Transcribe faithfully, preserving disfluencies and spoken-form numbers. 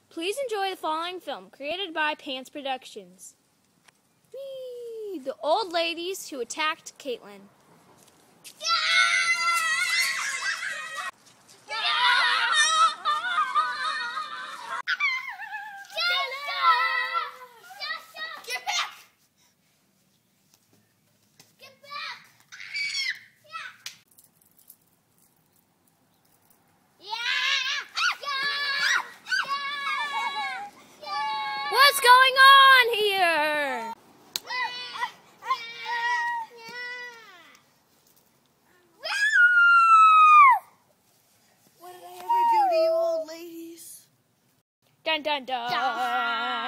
Please enjoy the following film, created by Pants Productions. Whee! The Old Ladies Who Attacked Caitlin. What's going on here? What did I ever do to you old ladies? Dun dun dun.